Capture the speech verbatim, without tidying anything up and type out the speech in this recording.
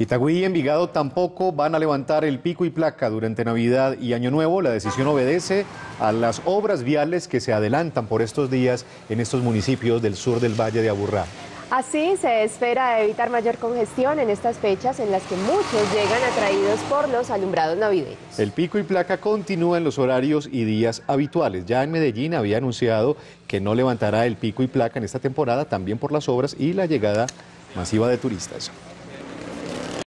Itagüí y Envigado tampoco van a levantar el pico y placa durante Navidad y Año Nuevo. La decisión obedece a las obras viales que se adelantan por estos días en estos municipios del sur del Valle de Aburrá. Así se espera evitar mayor congestión en estas fechas en las que muchos llegan atraídos por los alumbrados navideños. El pico y placa continúa en los horarios y días habituales. Ya en Medellín había anunciado que no levantará el pico y placa en esta temporada, también por las obras y la llegada masiva de turistas.